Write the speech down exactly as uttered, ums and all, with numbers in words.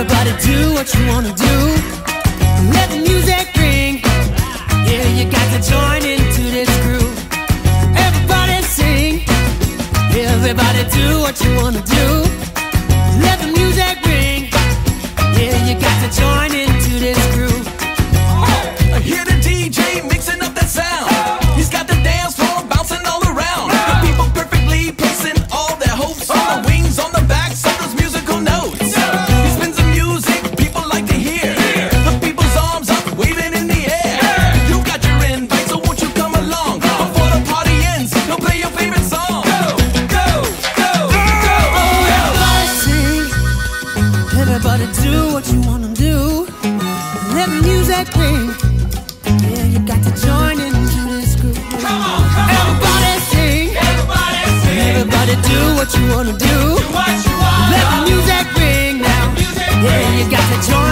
Everybody do what you wanna do. Let the music ring. Yeah, you got to join into this groove. Everybody sing. Everybody do what you wanna do. Let the music ring. Yeah, you got to join into this groove. I hear the D J mixing up that sound. He's got the dance floor bouncing all around. The people perfectly placing all their hopes on the wings on the backs of those musical notes. He spins the music people like to hear. The people's arms up, waving in the air. You got your invite, so won't you come along? Before the party ends, he'll play your favorite song. Go, go, go, go. Oh, everybody sing. Everybody do what you wanna do. Let the music ring. Yeah, you got to join into this group. Come on, come on. Everybody sing. Everybody sing. Everybody do what you wanna do. Do what you want. Let the music ring now. Music Yeah, you got to join